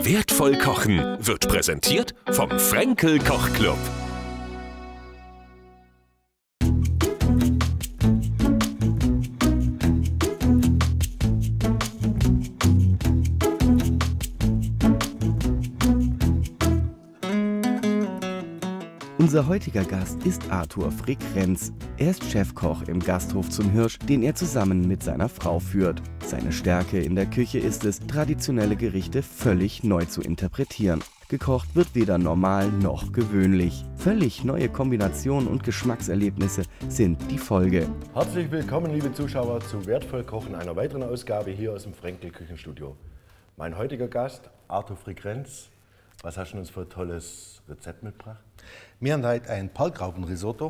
Wertvoll kochen wird präsentiert vom Frenkel Kochclub. Unser heutiger Gast ist Arthur Frick Renz. Er ist Chefkoch im Gasthof zum Hirsch, den er zusammen mit seiner Frau führt. Seine Stärke in der Küche ist es, traditionelle Gerichte völlig neu zu interpretieren. Gekocht wird weder normal noch gewöhnlich. Völlig neue Kombinationen und Geschmackserlebnisse sind die Folge. Herzlich willkommen, liebe Zuschauer, zu Wertvoll Kochen, einer weiteren Ausgabe hier aus dem Frenkel Küchenstudio. Mein heutiger Gast, Arthur Frick Renz. Was hast du uns für ein tolles Rezept mitgebracht? Wir haben heute ein Perlgraupenrisotto.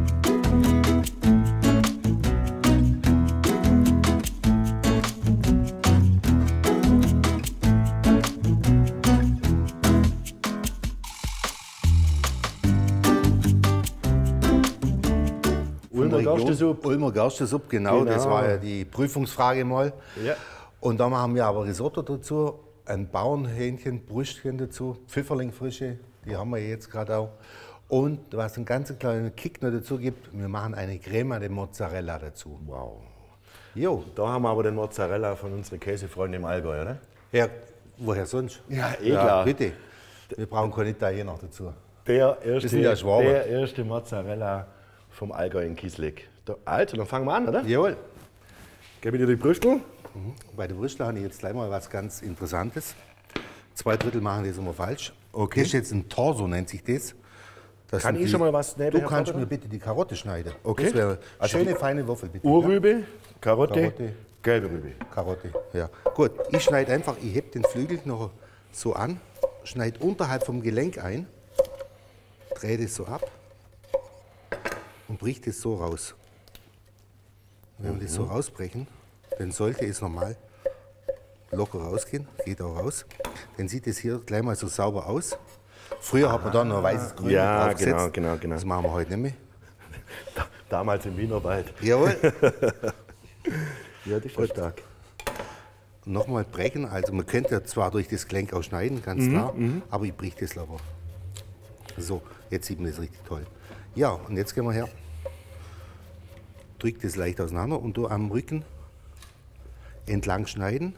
Ulmer Gerstesuppe. Ulmer Gerstesuppe, genau. Das war ja die Prüfungsfrage mal. Ja. Und da machen wir aber Risotto dazu, ein Bauernhähnchen, Brüstchen dazu, Pfifferlingfrische, die haben wir jetzt gerade auch. Und was einen ganz kleinen Kick noch dazu gibt, wir machen eine Crema de Mozzarella dazu. Wow. Jo. Da haben wir aber den Mozzarella von unseren Käsefreunden im Allgäu, oder? Ja, woher sonst? Ja, Ja, bitte. Wir brauchen keine Italiener noch dazu. Der sind ja Schwaben. der erste Mozzarella vom Allgäu in Kiesleck. Also, dann fangen wir an, oder? Jawohl. Gebe ich dir die Brüstel? Bei der Brüstel habe ich jetzt gleich mal was ganz Interessantes. 2/3 machen das immer falsch. Okay. Das ist jetzt ein Torso, nennt sich das. Kann ich schon mal was nebenher Du kannst fördern? mir bitte die Karotte schneiden. Okay. Das wäre Also schöne, die feine Würfel, bitte. Urrübe, Karotte, Karotte. gelbe Rübe. Ja? Karotte, ja. Gut, ich schneide einfach, ich hebe den Flügel noch so an, schneide unterhalb vom Gelenk ein, drehe das so ab und brich das so raus. Wenn wir das so rausbrechen, dann sollte es normal locker rausgehen, geht auch raus. Dann sieht es hier gleich mal so sauber aus. Früher hat man da noch weißes Grün Ja, drauf gesetzt. genau. Das machen wir heute nicht mehr. Damals im Wienerwald. Jawohl. Ja, das ist schon stark. Nochmal brechen, also man könnte ja zwar durch das Gelenk auch schneiden, ganz klar, aber ich brich das aber. So, jetzt sieht man das richtig toll. Ja, und jetzt gehen wir her. Drück das leicht auseinander und du am Rücken entlang schneiden.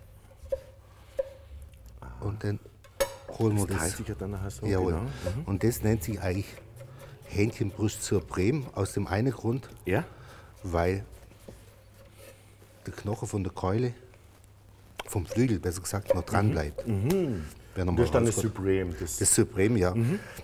Und dann holen wir Das teilt das. sich ja dann nachher so. Jawohl. Genau. Und das nennt sich eigentlich Hähnchenbrust zur Brem, aus dem einen Grund, Ja? weil der Knochen von der Keule, vom Flügel besser gesagt, noch dran bleibt. Wenn er mal Das ist dann das rauskommt. Supreme. Das Supreme, ja.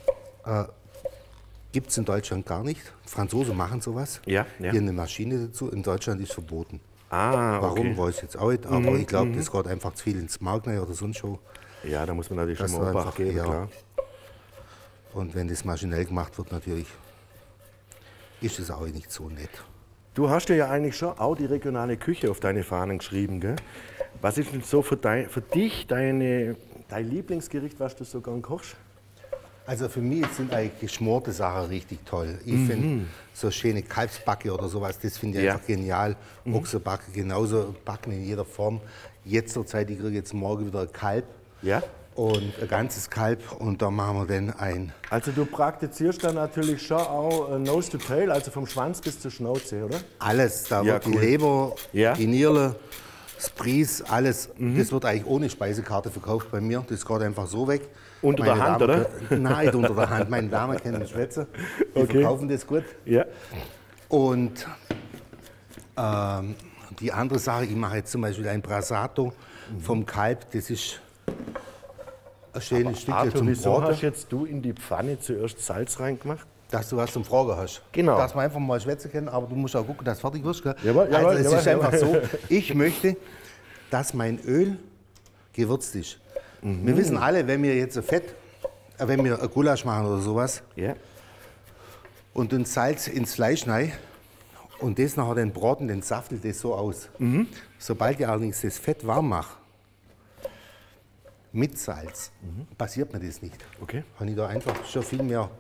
Gibt es in Deutschland gar nicht. Franzosen machen sowas. Ja. Hier eine Maschine dazu. In Deutschland ist verboten. Ah, Warum, okay. weiß ich jetzt auch nicht. Aber ich glaube, das geht einfach zu viel ins Markt rein oder sonst schon. Ja, da muss man natürlich Das schon mal ist Obacht einfach- geben, ja. klar. Und wenn das maschinell gemacht wird, natürlich, ist es auch nicht so nett. Du hast ja eigentlich schon auch die regionale Küche auf deine Fahnen geschrieben, gell? Was ist denn so für dich dein Lieblingsgericht, was du so gern kochst? Also für mich sind eigentlich geschmorte Sachen richtig toll. Ich finde so schöne Kalbsbacke oder sowas, das finde ich Ja. einfach genial. Ochsenbacke genauso, Backen in jeder Form. Jetzt zur Zeit, ich kriege jetzt morgen wieder ein Kalb Ja? und ein ganzes Kalb und da machen wir dann ein. Also du praktizierst dann natürlich schon auch Nose to Tail, also vom Schwanz bis zur Schnauze, oder? Alles, da Ja, wird cool. die Leber, Ja. die Niere, das Bries, alles. Das wird eigentlich ohne Speisekarte verkauft bei mir. Das geht einfach so weg. Unter der Hand, Damen oder? Nein, nicht unter der Hand. Meine Damen kennen Schwätze. Die Okay. verkaufen das gut. Ja. Und die andere Sache, ich mache jetzt zum Beispiel ein Brasato vom Kalb. Das ist ein schönes Stückchen Arthur, zum wieso Braten, hast jetzt du in die Pfanne zuerst Salz reingemacht? dass du was zum Fragen hast. Genau. Dass wir einfach mal schwätzen können, aber du musst auch gucken, dass du fertig wirst. Gell? Jawohl, jawohl, also es jawohl, ist einfach so, ich möchte, dass mein Öl gewürzt ist. Wir wissen alle, wenn wir jetzt wenn wir ein Gulasch machen oder sowas Ja. und den Salz ins Fleisch rein und das nachher den braten, den saftelt das so aus. Sobald ich allerdings das Fett warm mache, mit Salz, passiert mir das nicht. Okay. Habe ich da einfach schon viel mehr,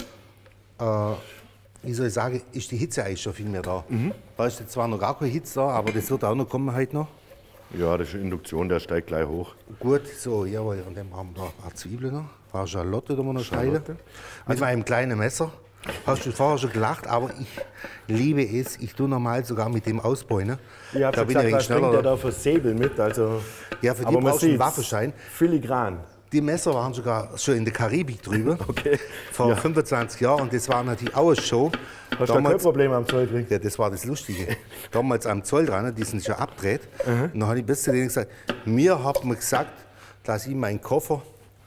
wie soll ich sagen, ist die Hitze eigentlich schon viel mehr da. Da ist jetzt zwar noch gar keine Hitze da, aber das wird auch noch kommen heute noch. Ja, das ist Induktion, der steigt gleich hoch. Gut, so, jawohl. Und dann haben wir da ein paar Zwiebeln noch, ein paar Schalotte, die wir noch schneiden. Mit meinem kleinen Messer. Hast du vorher schon gelacht, aber ich liebe es. Ich tue normal sogar mit dem Ausbeuten. Ich habe schon gesagt, was bringt der da für Säbel mit? Also, ja, für die brauchst du einen Waffenschein. Filigran. Die Messer waren sogar schon in der Karibik drüber. Okay. Vor 25 Jahren. Und das war natürlich auch eine Show. Hast du kein Problem am Zoll gekriegt? Ja, das war das Lustige. Damals am Zoll dran, die sind schon abgedreht. Und dann habe ich bis zu denen gesagt, mir hat man gesagt, dass ich meinen Koffer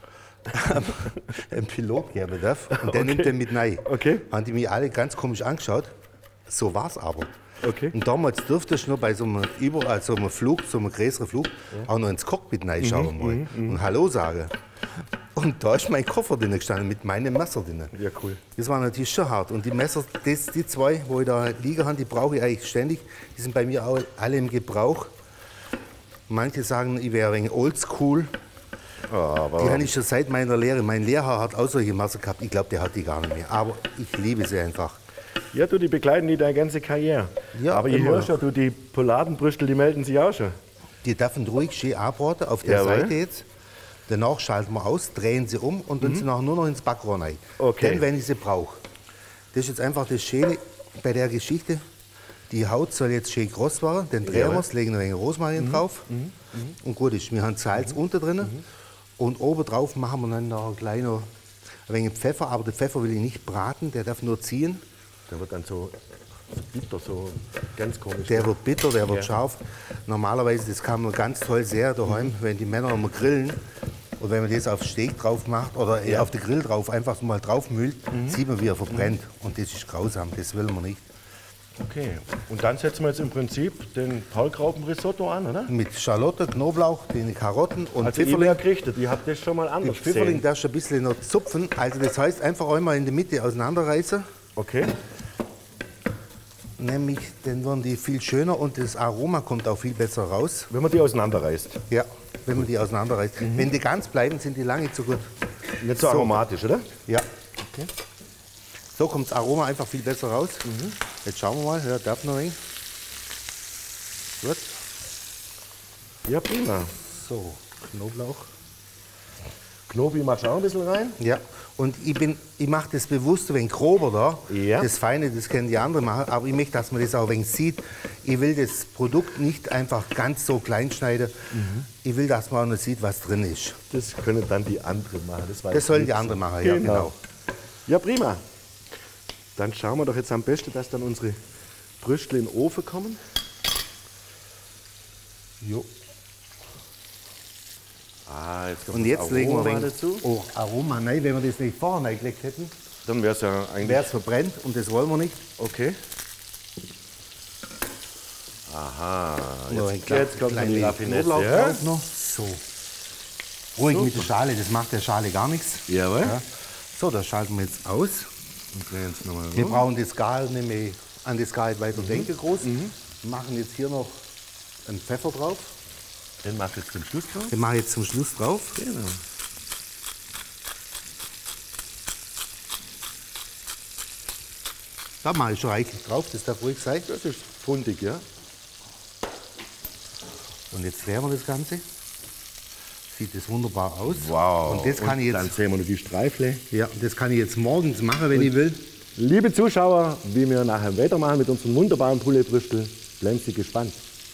einem Pilot geben darf. Und der nimmt den mit rein. Okay. Haben die mich alle ganz komisch angeschaut. So war es aber. Okay. Und damals durfte ich nur bei so einem Flug, so einem größeren Flug, auch noch ins Cockpit reinschauen und Hallo sagen. Und da ist mein Koffer drin gestanden mit meinem Messer drin. Ja, cool. Das war natürlich schon hart. Und die Messer, die zwei, wo ich da liegen habe, die brauche ich eigentlich ständig. Die sind bei mir auch alle im Gebrauch. Manche sagen, ich wäre ein wenig oldschool. Aber Die habe ich schon seit meiner Lehre. Mein Lehrer hat auch solche Messer gehabt. Ich glaube, der hat die gar nicht mehr. Aber ich liebe sie einfach. ja, du, die begleiten die deine ganze Karriere. Ja, aber ich immer höre noch. schon, du, die Polardenbrüstel, die melden sich auch schon. Die dürfen ruhig schön anbraten auf der Jawohl. Seite jetzt. Danach schalten wir aus, drehen sie um und tun sie nachher nur noch ins Backrohr rein. Okay. Dann, wenn ich sie brauche. Das ist jetzt einfach das Schöne bei der Geschichte. Die Haut soll jetzt schön groß werden, dann drehen wir es, legen noch ein wenig Rosmarin drauf. Und gut ist, wir haben Salz unten drin. Und oben drauf machen wir dann noch ein wenig Pfeffer. Aber den Pfeffer will ich nicht braten, der darf nur ziehen. Der wird dann so bitter, so ganz komisch. Der wird bitter, der wird scharf. Normalerweise, das kann man ganz toll sehr daheim, wenn die Männer mal grillen. Und wenn man das auf Steak drauf macht oder auf den Grill drauf, einfach mal drauf müllt, sieht man, wie er verbrennt. Und das ist grausam, das will man nicht. Okay. Und dann setzen wir jetzt im Prinzip den Paulgraupen-Risotto an, oder? Mit Schalotte, Knoblauch, den Karotten und Also ich Pfifferling. bin gerichtet, ich habe das schon mal anders Pfifferling gesehen. darfst du ein bisschen noch zupfen. Also das heißt, einfach einmal in der Mitte auseinanderreißen. Okay. Nämlich, dann werden die viel schöner und das Aroma kommt auch viel besser raus. Wenn man die auseinanderreißt. Ja, wenn man die auseinanderreißt. Wenn die ganz bleiben, sind die lange zu gut. Nicht so aromatisch, oder? Ja. Okay. So kommt das Aroma einfach viel besser raus. Jetzt schauen wir mal, ja, darf noch ein. Gut. Ja, prima. So, Knoblauch. Knobi machst du auch ein bisschen rein? Ja. Und ich mache das bewusst ein wenig grober da. Ja. Das Feine, das können die anderen machen. Aber ich möchte, dass man das auch ein wenig sieht. Ich will das Produkt nicht einfach ganz so klein schneiden. Ich will, dass man auch noch sieht, was drin ist. Das können dann die anderen machen. Das sollen die anderen machen, ja, genau. Ja, prima. Dann schauen wir doch jetzt am besten, dass dann unsere Brüstel in den Ofen kommen. Jo. Ah, jetzt kommt Und das jetzt legen wir ein Aroma wenig dazu. Aroma rein. Wenn wir das nicht vorher reingelegt hätten, Dann wäre es ja eigentlich... wäre es verbrennt und das wollen wir nicht. Okay. Aha. Nur Jetzt kommt dann die Raffinesse. Knoblauch Ja? drauf noch. So. Ruhig mit der Schale, das macht der Schale gar nichts. Jawohl. Ja. So, das schalten wir jetzt aus. Und drehen es nochmal Wir rum. brauchen das gar nicht mehr an das gar nicht weiter denken groß. Wir machen jetzt hier noch einen Pfeffer drauf. Den machst du jetzt zum Schluss drauf. Den mache ich jetzt zum Schluss drauf. Genau. Da mache ich schon reichlich drauf, das darf ruhig sein. Das ist fundig, ja? Und jetzt drehen wir das Ganze. Sieht das wunderbar aus. Wow. Und das kann ich Dann jetzt, sehen wir noch die Streifle. ja, das kann ich jetzt morgens machen, wenn ich will. Liebe Zuschauer, wie wir nachher weitermachen mit unseren wunderbaren Pouletbrüstel, bleiben Sie gespannt.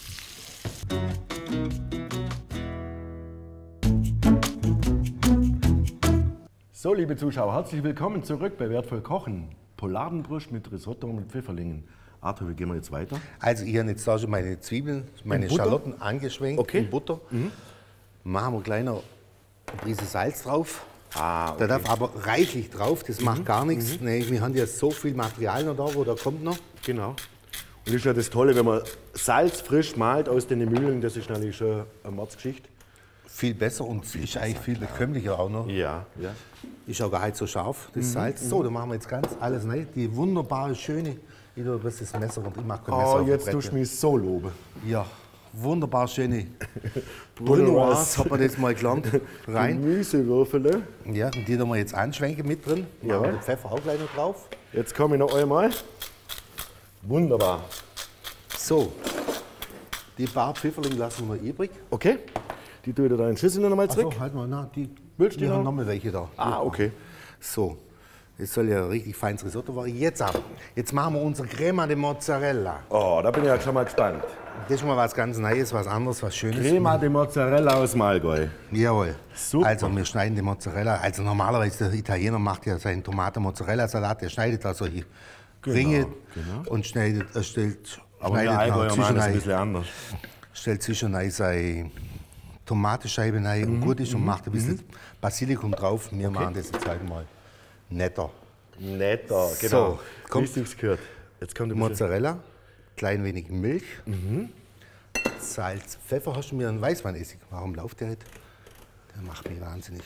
So, liebe Zuschauer, herzlich willkommen zurück bei Wertvoll Kochen. Polardenbrust mit Risotto und Pfifferlingen. Arthur, wie gehen wir jetzt weiter? Also ich habe jetzt da schon meine Zwiebeln, meine Butter? Schalotten angeschwenkt Okay. in Butter. Machen wir gleich noch eine Prise Salz drauf. Ah, Da darf aber reichlich drauf, das macht gar nichts. Nee, wir haben ja so viel Material noch da, wo da kommt noch. Genau. Und das ist ja das Tolle, wenn man Salz frisch malt aus den Mühlen, das ist natürlich schon eine Mordsgeschichte. Viel besser und ist eigentlich viel bekömmlicher auch noch. Ja, ja. Ist auch gar nicht so scharf, das Salz. So, dann machen wir jetzt ganz alles rein. Die wunderbare, schöne, ich tue das Messer und ich mache kein Messer Oh, auf jetzt dem tust du Brett. mich so loben. Ja, wunderbar schöne Brunoise, hat man das mal gelernt, rein. Gemüsewürfel. Ja, und die tun wir jetzt anschwenken mit drin. Machen wir Jawohl. den Pfeffer auch gleich noch drauf. Jetzt komme ich noch einmal. Wunderbar. So, Die paar Pfifferling lassen wir noch übrig. Okay. Die tue ich da in den Schüssel noch mal zurück. Achso, halt mal, na, Willst du die wir haben noch? noch mal welche da. Ah, okay. So, jetzt soll ja richtig feines Risotto werden. Jetzt machen wir unsere Crema de Mozzarella. Oh, da bin ich ja schon mal gespannt. Das ist mal was ganz Neues, was anderes, was Schönes. Crema de Mozzarella aus Malgäu. Jawohl. Super. Also wir schneiden die Mozzarella. Also normalerweise der Italiener macht ja seinen Tomaten-Mozzarella-Salat. Der schneidet da solche Ringe und schneidet Aber der Allgäuer machen das ein bisschen anders. stellt zwischen seine Tomatenscheibe rein und gut ist und macht ein bisschen Basilikum drauf. Wir machen das jetzt halt mal netter. Netter, genau. So, kommt- Wie sich's gehört. Jetzt kommt ein bisschen Mozzarella, klein wenig Milch, Salz, Pfeffer. Hast du mir einen Weißweinessig? Warum läuft der nicht? Der macht mich wahnsinnig.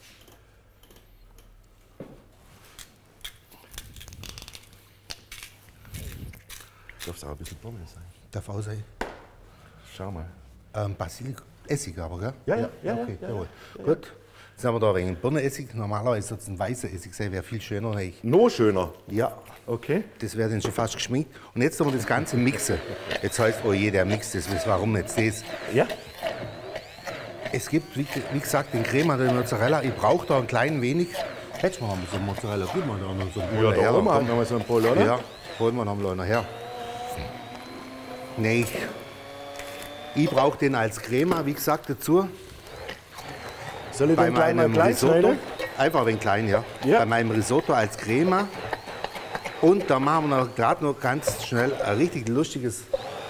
Darf es auch ein bisschen Pommes sein. Darf auch sein. Schau mal. Basilikum, Essig aber, gell? Ja. Okay, jawohl. Gut. Jetzt haben wir da ein wenig Birnenessig. Normalerweise sollte es ein weißer Essig sein, wäre viel schöner. Noch schöner. Ja, Okay. das wäre dann schon fast geschminkt. Und jetzt tun wir das Ganze mixen. Jetzt heißt, oh je, der mixt das. Warum nicht das? Ja. Es gibt, wie gesagt, den Crema de Mozzarella. Ich brauche da ein klein wenig. Hättest du mal so einen Mozzarella? Gib mal da noch so einen Ja, Bolle da her. oben Komm. haben wir mal so einen Pol, oder? Ja, holen wir noch mal einer her. Nee, ich brauche den als Crema, wie gesagt, dazu. Soll ich Bei den gleich mal meinem klein Risotto. schneiden? Einfach ein wenig klein, ja. Ja. Bei meinem Risotto als Crema. Und da machen wir gerade noch ganz schnell ein richtig lustiges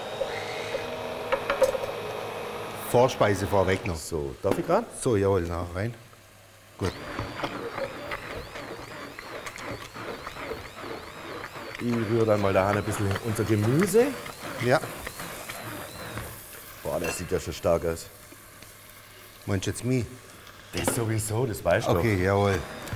Vorspeise vorweg noch. So, darf ich gerade? So, jawohl, na, rein. Gut. Ich rühre dann mal da ein bisschen unser Gemüse. Ja, Boah, das sieht ja schon stark aus. meinst du jetzt mich? Das sowieso, das weißt du Okay, jawohl.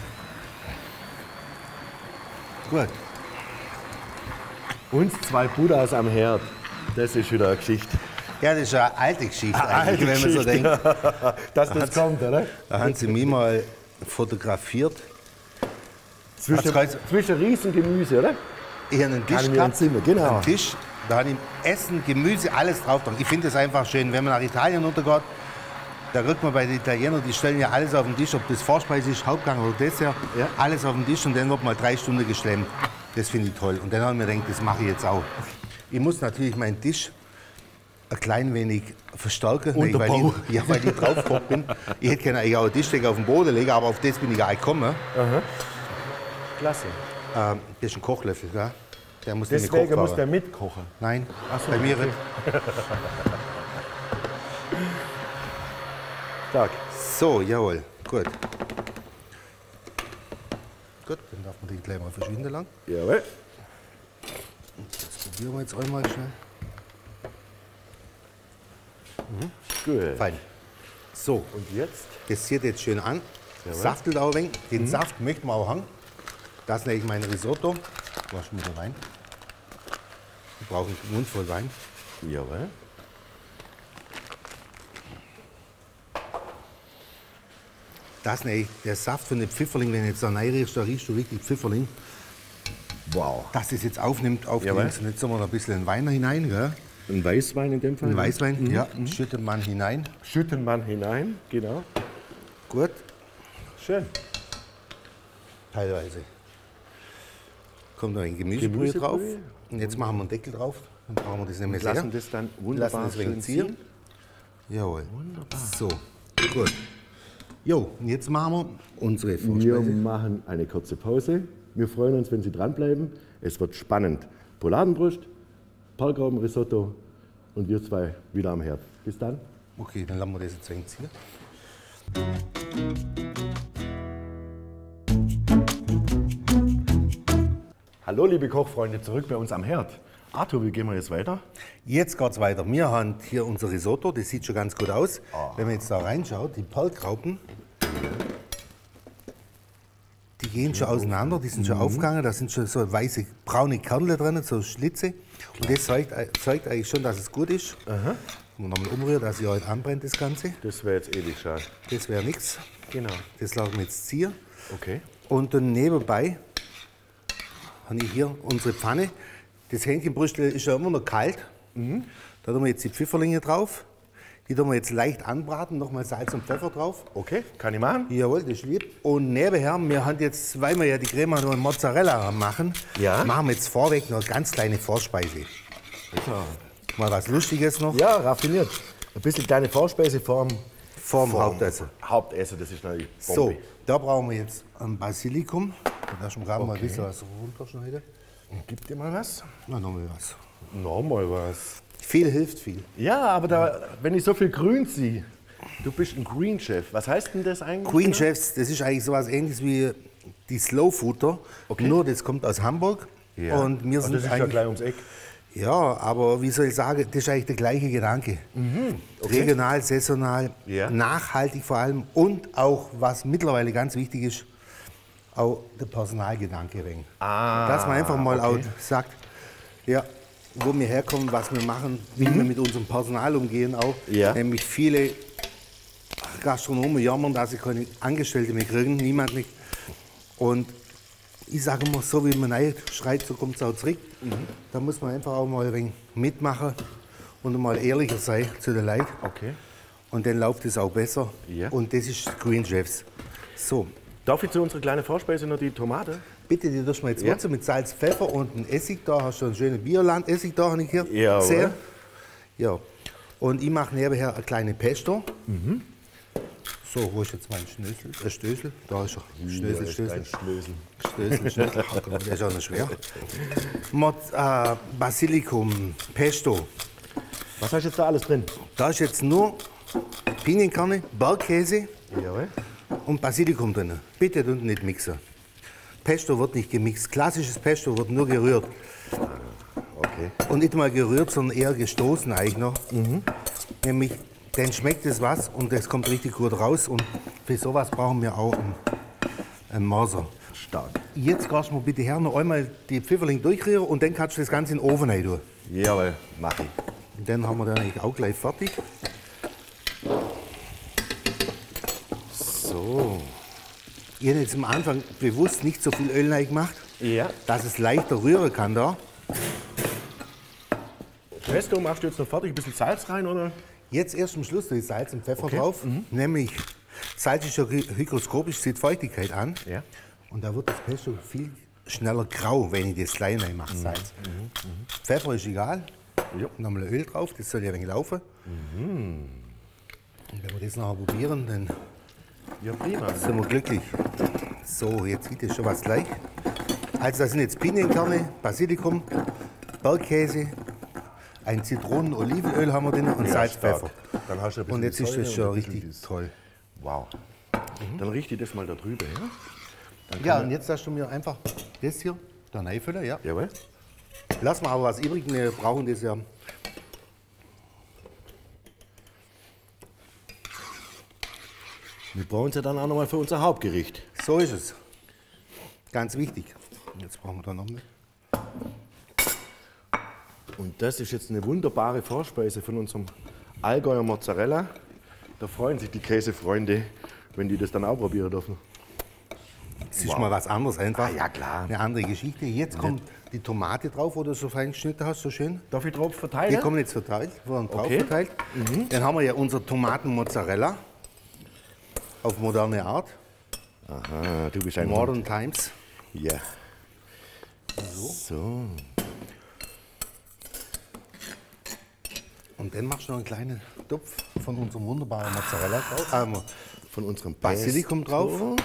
Gut. doch. Uns zwei Buddhas am Herd. Das ist wieder eine Geschichte. Ja, das ist eine alte Geschichte Alte eigentlich, wenn man so denkt. Dass das kommt, oder? Da haben sie mich mal fotografiert. Zwischen Riesengemüse, oder? Ich habe einen Kann Tisch ich mir gehabt, entsinnen, genau. einen Tisch, da habe ich Essen, Gemüse, alles drauf. Ich finde das einfach schön, wenn man nach Italien untergeht, da rückt man bei den Italienern, die stellen ja alles auf den Tisch, ob das Vorspeise ist, Hauptgang oder Dessert, Ja. alles auf den Tisch und dann wird mal 3 Stunden geschlemmt. Das finde ich toll. Und dann habe ich mir gedacht, das mache ich jetzt auch. Ich muss natürlich meinen Tisch ein klein wenig verstärken, Unterbau. weil ich draufgekommen bin. Ich hätte gerne eigentlich auch einen Tischdecker auf den Boden legen, aber auf das bin ich gar nicht gekommen. Klasse. Das ist ein Kochlöffel, gell? Der muss nicht Deswegen gekocht muss werden. der mitkochen. Nein, so, bei mir okay. nicht. Stark. So, jawohl, gut. Gut, dann darf man den gleich mal verschwinden lang. Jawohl. Das probieren wir jetzt einmal schnell. Gut. Fein. So, Und jetzt? das zieht jetzt schön an. Saftelt auch ein wenig. Den Saft möchten wir auch haben. Das nehme ich mein Risotto. Wasch mir den Wein. Ich brauche einen Mund voll Wein. Jawohl. Das nehme ich, der Saft von dem Pfifferling, wenn du jetzt da reinriechst, da riechst du richtig Pfifferling. Wow. Dass das jetzt aufnimmt. Und jetzt haben wir noch ein bisschen Wein hinein. Gell? Ein Weißwein in dem Fall? Ein Weißwein, ja, schüttet man hinein. Schütten man hinein, genau. Gut, Schön. teilweise. Kommt noch ein Gemüsebrühe drauf. Gemüsebrühe. Und jetzt machen wir einen Deckel drauf. Dann brauchen wir das nicht mehr sehr. Lassen das dann wunderbar Lassen das schön wenig ziehen. ziehen. Jawohl. Wunderbar. So, gut. Jo, und jetzt machen wir unsere Wir Vorspeise. machen eine kurze Pause. Wir freuen uns, wenn Sie dranbleiben. Es wird spannend. Pouladenbrust, Parkraubenrisotto und wir zwei wieder am Herd. Bis dann. Okay, dann lassen wir das jetzt wenig ziehen. Hallo liebe Kochfreunde, zurück bei uns am Herd. Arthur, wie gehen wir jetzt weiter? Jetzt geht es weiter. Wir haben hier unser Risotto, das sieht schon ganz gut aus. Wenn man jetzt da reinschaut, die Perlgraupen, die gehen schon auseinander, die sind schon aufgegangen, da sind schon so weiße, braune Kernle drin, so Schlitze. Und das zeigt eigentlich schon, dass es gut ist. Und nochmal umrühren, dass ich heute anbrennt, das Ganze. Das wäre jetzt ewig schade. Das wäre nichts. Genau. Das lassen wir jetzt ziehen. Okay. Und dann nebenbei habe ich hier unsere Pfanne. Das Hähnchenbrüstel ist ja immer noch kalt. Da tun wir jetzt die Pfifferlinge drauf. Die tun wir jetzt leicht anbraten, nochmal Salz und Pfeffer drauf. Okay, kann ich machen? Jawohl, das ist lieb. Und nebenher, wir haben jetzt, weil wir ja die Crema und Mozzarella machen, Ja. machen wir jetzt vorweg noch eine ganz kleine Vorspeise. Mal was Lustiges noch. Ja, raffiniert. Ein bisschen kleine Vorspeise vorm Hauptessen. Hauptessen, das ist natürlich So, Bombe. da brauchen wir jetzt ein Basilikum. Da schon gerade mal ein bisschen was runterschneiden. Gib dir mal was. Na, nochmal was. Nochmal was. Viel hilft viel. Ja, aber wenn ich so viel Grün sehe, du bist ein Green Chef. Was heißt denn das eigentlich? Queen Chefs, das ist eigentlich sowas ähnliches wie die Slow Fooder. Okay. Nur das kommt aus Hamburg. Ja. Und wir Und sind das ist ja eigentlich, gleich ums Eck. ja, aber wie soll ich sagen, das ist eigentlich der gleiche Gedanke. Okay. Regional, saisonal, Ja. nachhaltig vor allem und auch, was mittlerweile ganz wichtig ist, auch der Personalgedanke wegen. Dass man einfach mal auch sagt, ja, wo wir herkommen, was wir machen, wie wir mit unserem Personal umgehen auch. Ja. Nämlich viele Gastronomen jammern, dass sie keine Angestellte mehr kriegen, niemand nicht. Und ich sage immer, so wie man schreit, so kommt es auch zurück. Da muss man einfach auch mal ein wenig mitmachen und mal ehrlicher sein zu den Leuten. Okay. Und dann läuft es auch besser. Ja. Und das ist Green Chefs. So, Darf ich zu unserer kleinen Vorspeise noch die Tomate? bitte, die tust du jetzt Ja. würzen mit Salz, Pfeffer und ein Essig. Da hast du einen schönen Bioland-Essig da, habe ich hier Jawohl. gesehen. Ja. Und ich mache nebenher eine kleine Pesto. So, wo ist jetzt mein Stößel? Da ist er. Stößel, Stößel. Stößel. Ach Gott, der ist auch nicht schwer. Basilikum, Pesto. Was hast du jetzt da alles drin? Da ist jetzt nur Pinienkerne, Bergkäse Jawohl. und Basilikum drin. Bitte nicht mixen. Pesto wird nicht gemixt. Klassisches Pesto wird nur gerührt. Okay. Und nicht mal gerührt, sondern eher gestoßen eigentlich noch. Nämlich, dann schmeckt es was und das kommt richtig gut raus. Und für sowas brauchen wir auch einen Mörser. Stark. Jetzt gehst du mal bitte her, noch einmal die Pfifferling durchrühren und dann kannst du das Ganze in den Ofen rein tun. Jawohl, mach ich. Und dann haben wir dann eigentlich auch gleich fertig. So. Ich habe jetzt am Anfang bewusst nicht so viel Öl rein gemacht, Ja. dass es leichter rühren kann da. Pesto machst du jetzt noch fertig? Ein bisschen Salz rein, oder? Jetzt erst am Schluss tue ich Salz und Pfeffer Okay. drauf. Nämlich, Salz ist ja hygroskopisch, zieht Feuchtigkeit an. Ja. Und da wird das Pesto viel schneller grau, wenn ich das klein reinmache, Salz. Pfeffer ist egal. Ja. Nochmal Öl drauf, das soll ja ein wenig laufen. Und wenn wir das nachher probieren, dann Ja, prima. sind wir glücklich. So, jetzt sieht es schon was gleich. Also das sind jetzt Pinienkerne, Basilikum, Bergkäse, ein Zitronen-Olivenöl haben wir drin und Salz, stark. Pfeffer. Dann hast du ein bisschen Und jetzt ist Säure das schon und ein bisschen richtig dieses- toll. Wow. Dann richte ich das mal da drüber, ja? Ja, und jetzt hast du mir einfach das hier da reinfüllen, ja. Jawohl. Lassen wir aber was übrig, wir brauchen das ja. Wir brauchen es ja dann auch nochmal für unser Hauptgericht. So ist es. Ganz wichtig. Jetzt brauchen wir da noch mehr. Und das ist jetzt eine wunderbare Vorspeise von unserem Allgäuer Mozzarella. Da freuen sich die Käsefreunde, wenn die das dann auch probieren dürfen. Es ist mal was anderes einfach. Ah, ja, klar. Eine andere Geschichte. Jetzt kommt die Tomate drauf, wo du so fein geschnitten hast, so schön. Darf ich drauf Die verteilen? kommen jetzt verteilt, wurden drauf Okay. verteilt. Dann haben wir ja unser Tomaten-Mozzarella auf moderne Art. Aha, du bist ein Modern Times. Ja. So. Und dann machst du noch einen kleinen Topf von unserem wunderbaren Mozzarella drauf. Von unserem Basilikum Pesto. drauf.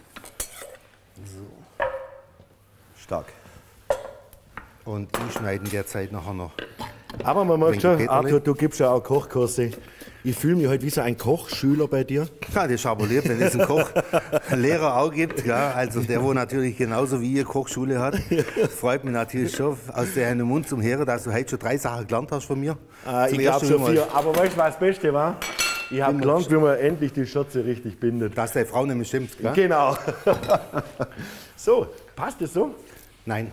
Stark. Und die schneiden derzeit nachher noch. Aber man merkt Wegen schon, Peterle. Arthur, du gibst ja auch Kochkurse. Ich fühle mich heute wie so ein Kochschüler bei dir. Ja, das ist aber lieb, wenn es einen Lehrer auch gibt. Ja, also der, wo natürlich genauso wie ihr Kochschule hat. Freut mich natürlich schon aus deinem Mund zum Hören, dass du heute schon 3 Sachen gelernt hast von mir. Ich Zum glaube ersten schon Mal, 4. Aber weißt du, was das Beste war? Ich habe gelernt, wie man endlich die Schürze richtig bindet. Dass deine Frau nämlich schimpft, gell? Genau. So, passt das so? Nein.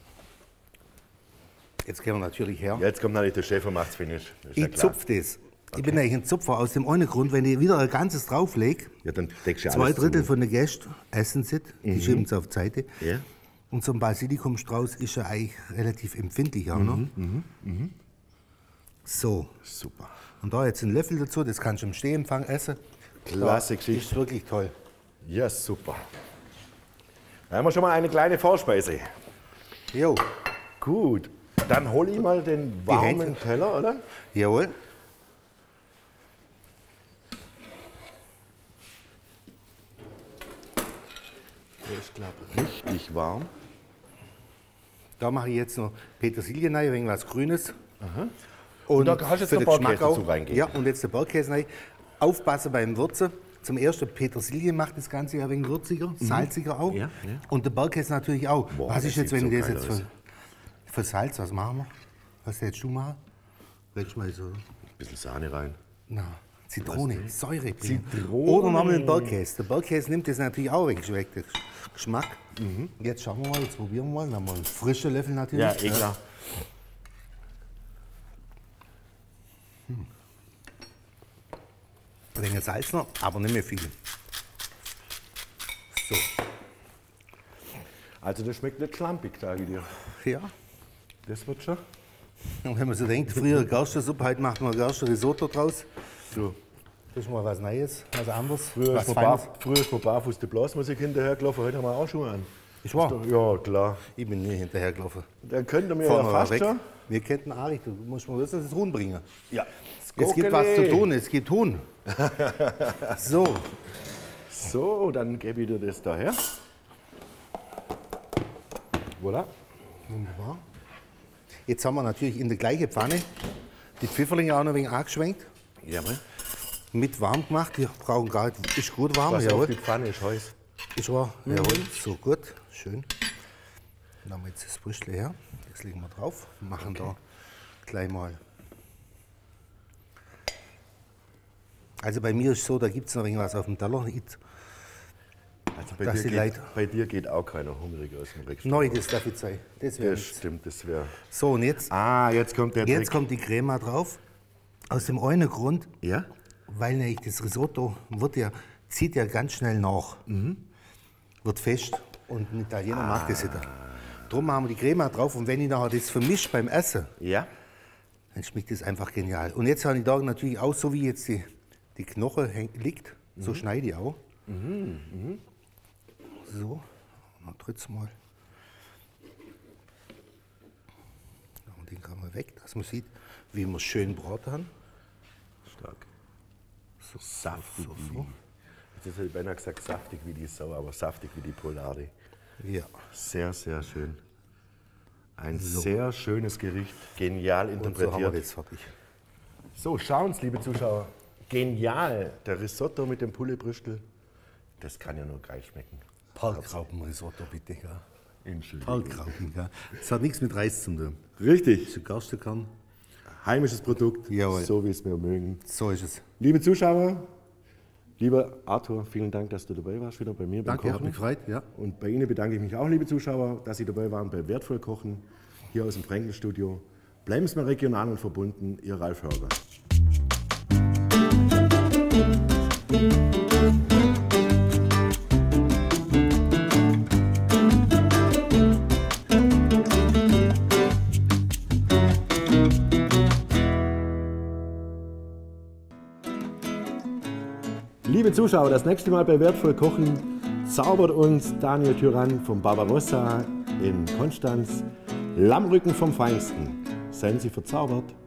Jetzt gehen wir natürlich her. Jetzt kommt natürlich der Chef und macht's Finish. Das ist ja Ich klar. zupfe das. Ich bin eigentlich ein Zupfer aus dem einen Grund, wenn ich wieder ein ganzes drauflege, Ja, dann deckst du ja 2 alles Drittel zu. von den Gästen essen es, die schieben es auf die Seite. Ja. Und so ein Basilikumstrauß ist ja eigentlich relativ empfindlich auch noch. So. Super. Und da jetzt einen Löffel dazu, das kannst du im Stehempfang essen. Klasse Geschichte. Ist wirklich toll. Ja, super. Da haben wir schon mal eine kleine Vorspeise. Jo. Gut. Dann hole ich mal den warmen Hände. Teller, oder? Jawohl. Der ist, glaube ich, richtig warm. Da mache ich jetzt noch Petersilie rein, ein wenig was Grünes. Und da kannst du jetzt für den den Bergkäse Geschmack auch. dazu reingeben. Ja, und jetzt der Bergkäse rein. Aufpassen beim Würzen. Zum ersten Petersilie macht das Ganze ein wenig würziger, salziger auch. Ja, ja. Und der Bergkäse natürlich auch. Boah, was das ist jetzt, sieht wenn so ich das geil jetzt aus. für Salz, was machen wir? Was hättest du machen? Willst du mal so? Ein bisschen Sahne rein. Na, Zitrone, Säure. Zitrone. Oder nochmal den Bergkäse. Der Bergkäse nimmt das natürlich auch weg, schmeckt der Geschmack. Jetzt schauen wir mal, jetzt probieren wir mal. Dann haben wir einen frischen Löffel natürlich. Ja, klar. Ein wenig Salz noch, aber nicht mehr viel. So, Also das schmeckt nicht schlampig, sage ich dir. ja. Das wird schon. Und wenn man so denkt, früher Gerstensuppe, heute macht man Gerstenrisotto draus. So. Das ist mal was Neues, was anderes. Früher was ist man barfuß die Blasmusik hinterhergelaufen, heute haben wir auch Schuhe an. Ich war. Ja, klar. Ich bin nie hinterhergelaufen. Dann könnte mir Vorne ja war fast weg. schon. Wir kennen Ari, du musst mal wissen, das Huhn bringen. Ja. Es gibt was zu tun, es gibt Huhn. So, So, dann gebe ich dir das daher. Voilà. wunderbar. Jetzt haben wir natürlich in der gleichen Pfanne die Pfifferlinge auch noch ein wenig angeschwenkt. Jawohl. Mit warm gemacht, die brauchen gar nicht, ist gut warm. Was auf Jawohl. die Pfanne ist heiß. Ist wahr? Jawohl, so gut, schön. Dann haben wir jetzt das Brüstle her, das legen wir drauf, machen da gleich mal. Also bei mir ist es so, da gibt es noch irgendwas auf dem Teller. Also Dass die Leute- bei dir geht auch keiner hungrig aus dem Rückstand. Neu, das darf ich zeigen. Das wäre Das nichts. stimmt, das wäre. So, und jetzt, Jetzt kommt der jetzt Trick. kommt die Crema drauf. Aus dem einen Grund, Ja? weil nämlich das Risotto zieht ja ganz schnell nach. Wird fest und ein Italiener mag das nicht. Darum machen wir die Crema drauf und wenn ich nachher das vermische beim Essen, Ja? dann schmeckt das einfach genial. Und jetzt habe ich da natürlich auch, so wie jetzt die Knoche liegt, so schneide ich auch. So, dann dritt's mal. Und den kann man weg, dass man sieht, wie wir es schön braten haben. Stark. So saftig wie die. Jetzt hätte ich beinahe gesagt saftig wie die Sau, aber saftig wie die Polade. Ja. Sehr, sehr schön. Ein sehr schönes Gericht, genial Und so haben wir interpretiert. das fertig. So, schauen Sie, liebe Zuschauer. Genial. Der Risotto mit dem Pullebrüstel, das kann ja nur geil schmecken. Parkraubenrisotto bitte, gell? Entschuldigung. Parkrauben, gell? Das hat nichts mit Reis zu tun. Richtig. Das ist ein Gerstenkern. Heimisches Produkt, Jawohl. so wie es wir mögen. So ist es. Liebe Zuschauer, lieber Arthur, vielen Dank, dass du dabei warst, wieder bei mir beim Danke, hat Kochen. mich gefreut. Ja. Und bei Ihnen bedanke ich mich auch, liebe Zuschauer, dass Sie dabei waren bei Wertvoll Kochen, hier aus dem Fränkl-Studio. Bleiben Sie mal regional und verbunden, Ihr Ralf Hörger. Liebe Zuschauer, das nächste Mal bei Wertvoll Kochen zaubert uns Daniel Tyrann vom Barbarossa in Konstanz Lammrücken vom Feinsten. Seien Sie verzaubert.